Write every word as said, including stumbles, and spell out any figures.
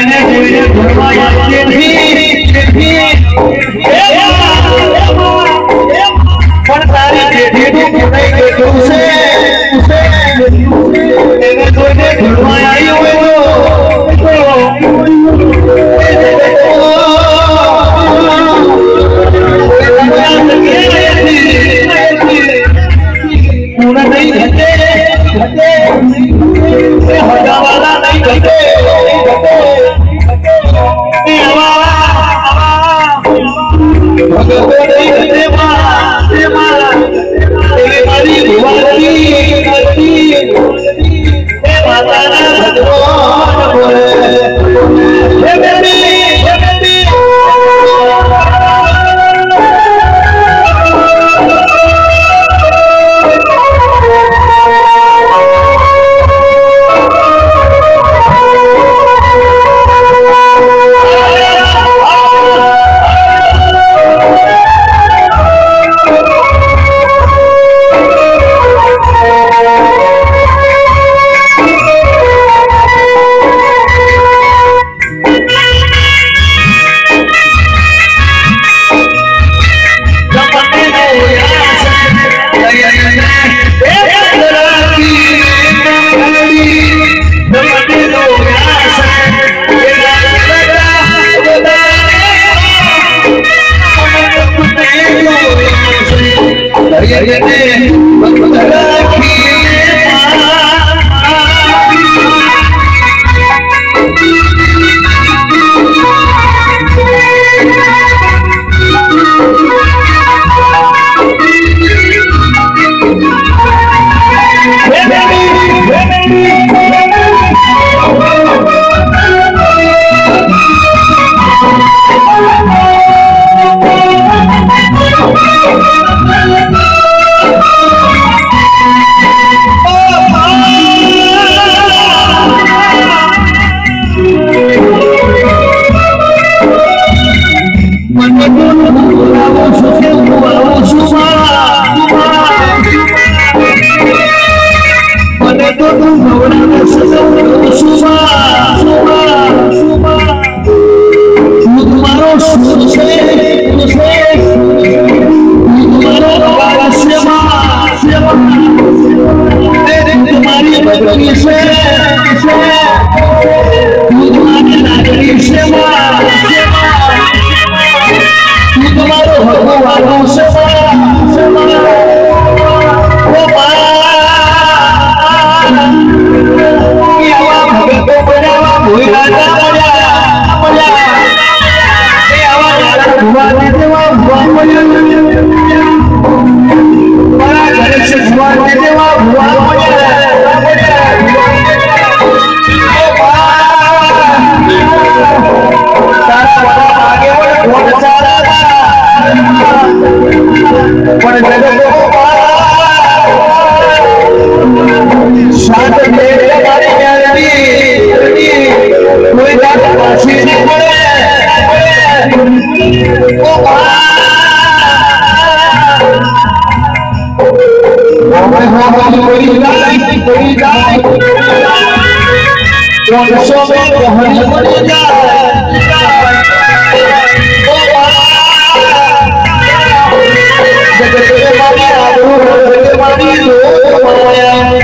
એને જોઈને ઘરમાં આવતી નથી પણ તારી જેઠીનું ભૂલાઈ ગયું છે એને જોઈને ઘરમાં આવી હોય पूरा नहीं घटे घटे हटा वाला नहीं घटे भगवान नहीं घटे माँ तेरे मारी भुवानी करती हे माता ना भगवान बोले hey baby hey baby Hãy subscribe cho kênh Ghiền Mì Gõ để không bỏ lỡ những video hấp dẫn।